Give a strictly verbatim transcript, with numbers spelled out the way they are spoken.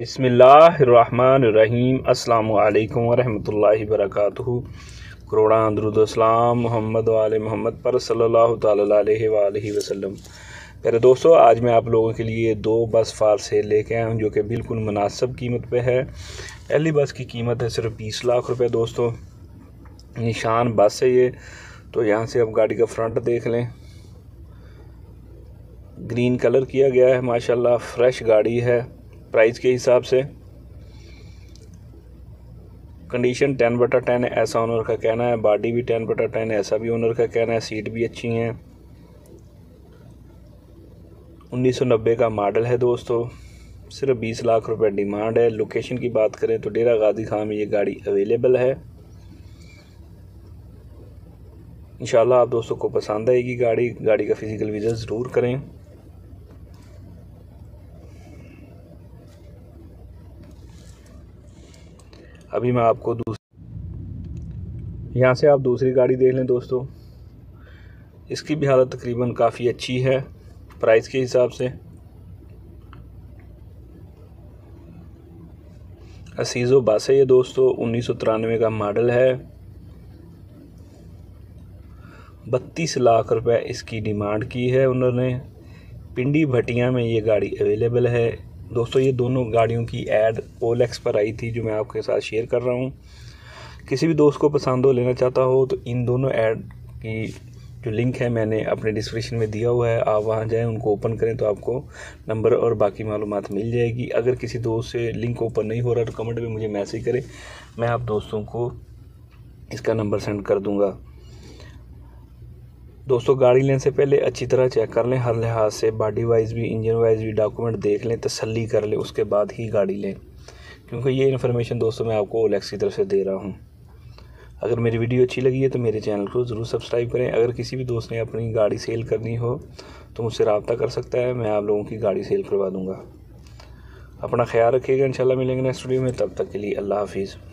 बिस्मिल्लाहिर्रहमानिर्रहीम। अस्सलामु अलैकुम वरहमतुल्लाहि वबरकातुहू। करोड़ा दुरूद व सलाम मोहम्मद वाले मोहम्मद पर सल्लल्लाहु ताला अलैहि वालैहि वसल्लम। प्यारे दोस्तों, आज मैं आप लोगों के लिए दो बस फार सेल लेके आया हूँ जो कि बिल्कुल मुनासिब कीमत पे है। पहली बस की कीमत है सिर्फ बीस लाख रुपए। दोस्तों, निशान बस है ये। तो यहाँ से आप गाड़ी का फ्रंट देख लें, ग्रीन कलर किया गया है, माशाल्लाह फ्रेश गाड़ी है। प्राइस के हिसाब से कंडीशन टेन बटा टेन है, ऐसा ओनर का कहना है। बॉडी भी टेन बटा टेन है, ऐसा भी ओनर का कहना है। सीट भी अच्छी हैं। उन्नीस सौ नब्बे का मॉडल है दोस्तों। सिर्फ बीस लाख रुपए डिमांड है। लोकेशन की बात करें तो डेरा गाजी खान में ये गाड़ी अवेलेबल है। इंशाल्लाह आप दोस्तों को पसंद आएगी गाड़ी। गाड़ी का फिजिकल विजिट ज़रूर करें। अभी मैं आपको दूसरी यहाँ से आप दूसरी गाड़ी देख लें दोस्तों। इसकी भी हालत तकरीबन काफ़ी अच्छी है प्राइस के हिसाब से। असीज़ो बस है ये दोस्तों। उन्नीस सौ तिरानवे का मॉडल है। बत्तीस लाख रुपए इसकी डिमांड की है उन्होंने। पिंडी भटिया में ये गाड़ी अवेलेबल है दोस्तों। ये दोनों गाड़ियों की ऐड ओलेक्स पर आई थी जो मैं आपके साथ शेयर कर रहा हूँ। किसी भी दोस्त को पसंद हो, लेना चाहता हो, तो इन दोनों ऐड की जो लिंक है मैंने अपने डिस्क्रिप्शन में दिया हुआ है। आप वहाँ जाएं, उनको ओपन करें तो आपको नंबर और बाकी मालूमात मिल जाएगी। अगर किसी दोस्त से लिंक ओपन नहीं हो रहा तो कमेंट में मुझे मैसेज करें, मैं आप दोस्तों को इसका नंबर सेंड कर दूँगा। दोस्तों, गाड़ी लेने से पहले अच्छी तरह चेक कर लें, हर लिहाज से, बॉडी वाइज भी, इंजन वाइज भी डॉक्यूमेंट देख लें, तसल्ली कर लें, उसके बाद ही गाड़ी लें। क्योंकि ये इन्फॉर्मेशन दोस्तों मैं आपको ओलेक्स की तरफ से दे रहा हूँ। अगर मेरी वीडियो अच्छी लगी है तो मेरे चैनल को ज़रूर सब्सक्राइब करें। अगर किसी भी दोस्त ने अपनी गाड़ी सेल करनी हो तो मुझसे रब्ता कर सकता है, मैं आप लोगों की गाड़ी सेल करवा दूँगा। अपना ख्याल रखिएगा। इंशाल्लाह मिलेंगे नेक्स्ट वीडियो में। तब तक के लिए अल्लाह हाफिज़।